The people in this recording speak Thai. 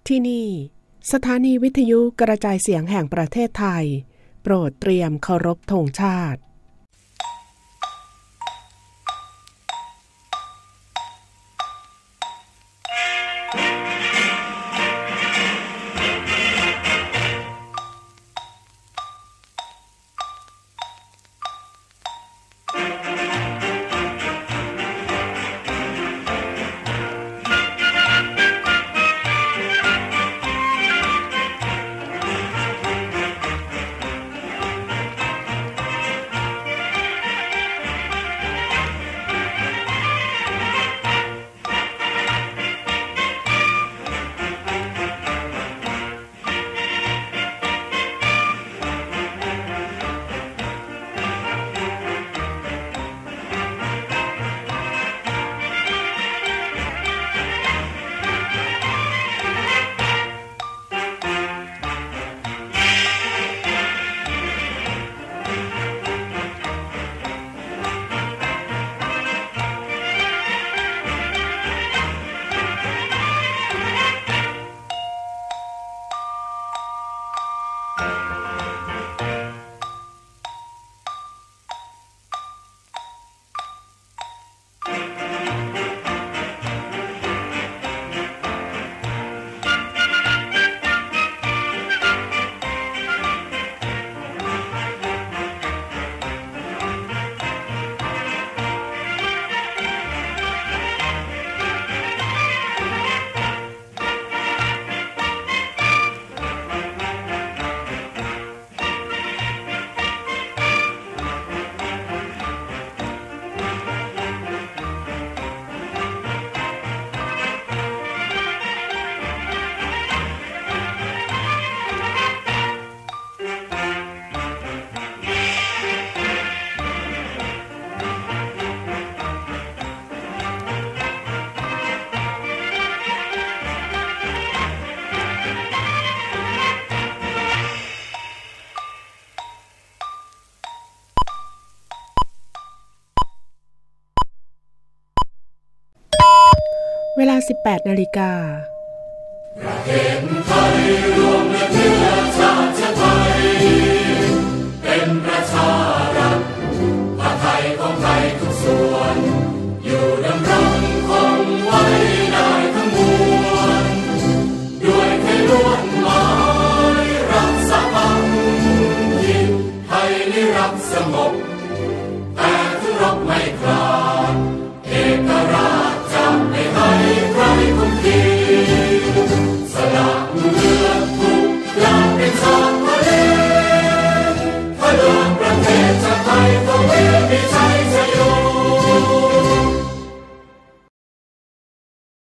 ที่นี่สถานีวิทยุกระจายเสียงแห่งประเทศไทยโปรดเตรียมเคารพธงชาติเวลา 18 นาฬิกาประเทศไทยรวมและเนื้อชาติไทยเป็นประชารัฐผ้าไทยของไทยทุกส่วนอยู่ดำรงคงไว้ได้ทั้งมวลด้วยไทยล้วนหมายรักษาพันธิตไทยนิรักสงบแต่ถึงรบไม่กล้าเอกราชจะไม่ให้ใครคุมขีสละเลือดทุกอย่างเป็นชาติทะเลถ้าเลือกประเทศชาติไทยก็มีชัย